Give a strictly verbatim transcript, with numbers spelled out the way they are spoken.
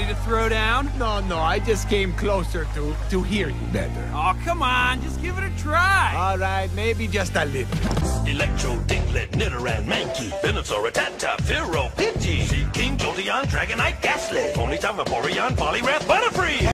to throw down? No, no, I just came closer to, to hear you better. Oh, come on, just give it a try. All right, maybe just a little. Electro, Diglett, Nidoran, Mankey, Venusaur, Rattata, Fearow, Pidgey, Seed King, Jolteon, Dragonite, Ghastly, Ponyta, Vaporeon, Poliwrath, Butterfree!